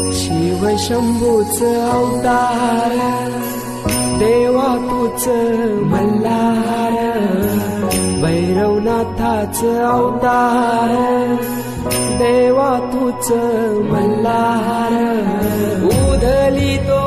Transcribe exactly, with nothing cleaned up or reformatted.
शिव शंभूच अवतार देवा तूच मल्हार भैरवनाथाच अवतार देवा तूच मल्हार उधली तो